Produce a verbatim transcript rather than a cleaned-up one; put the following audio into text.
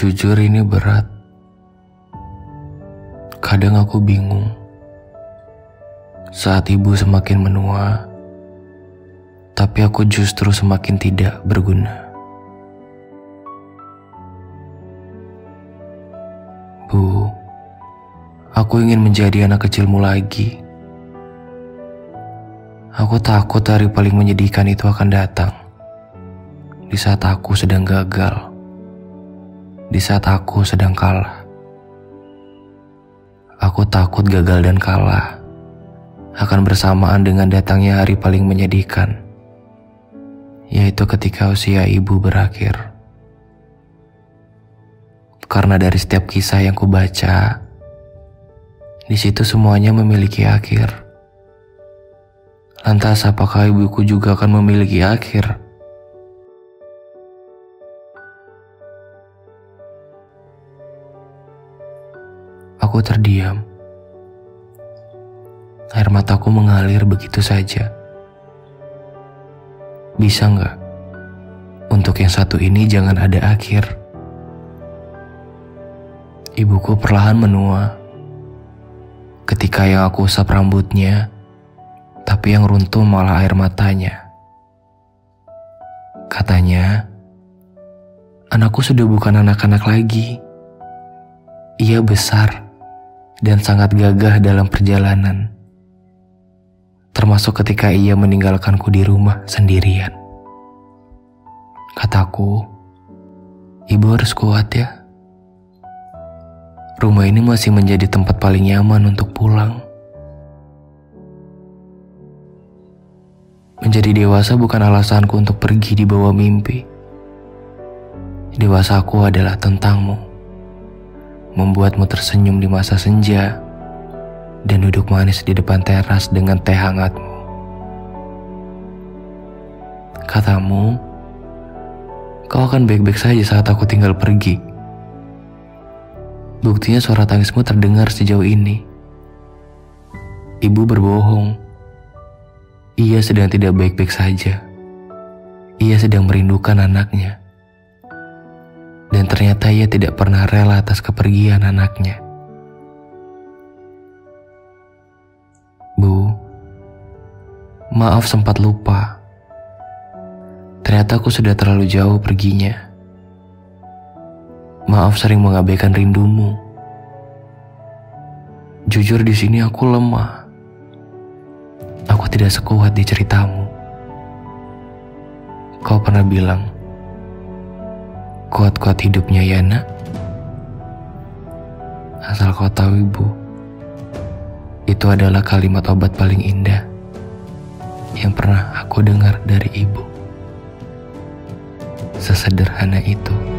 Jujur ini berat. Kadang aku bingung. Saat ibu semakin menua, tapi aku justru semakin tidak berguna. Bu, aku ingin menjadi anak kecilmu lagi. Aku takut hari paling menyedihkan itu akan datang. Di saat aku sedang gagal. Di saat aku sedang kalah. Aku takut gagal dan kalah akan bersamaan dengan datangnya hari paling menyedihkan, yaitu ketika usia ibu berakhir. Karena dari setiap kisah yang kubaca, di situ semuanya memiliki akhir. Lantas apakah ibuku juga akan memiliki akhir? Aku terdiam. Air mataku mengalir begitu saja. Bisa nggak? Untuk yang satu ini jangan ada akhir. Ibuku perlahan menua. Ketika yang aku usap rambutnya, tapi yang runtuh malah air matanya. Katanya, anakku sudah bukan anak-anak lagi. Ia besar dan sangat gagah dalam perjalanan. Termasuk ketika ia meninggalkanku di rumah sendirian. Kataku, ibu harus kuat ya. Rumah ini masih menjadi tempat paling nyaman untuk pulang. Menjadi dewasa bukan alasanku untuk pergi di bawah mimpi. Dewasaku adalah tentangmu. Membuatmu tersenyum di masa senja dan duduk manis di depan teras dengan teh hangatmu. Katamu, kau akan baik-baik saja saat aku tinggal pergi. Buktinya suara tangismu terdengar sejauh ini. Ibu berbohong. Ia sedang tidak baik-baik saja. Ia sedang merindukan anaknya. Dan ternyata ia tidak pernah rela atas kepergian anaknya. Bu, maaf sempat lupa. Ternyata aku sudah terlalu jauh perginya. Maaf sering mengabaikan rindumu. Jujur di sini aku lemah. Aku tidak sekuat di ceritamu. Kau pernah bilang, kuat-kuat hidupnya ya nak. Asal kau tahu ibu, itu adalah kalimat obat paling indah yang pernah aku dengar dari ibu. Sesederhana itu.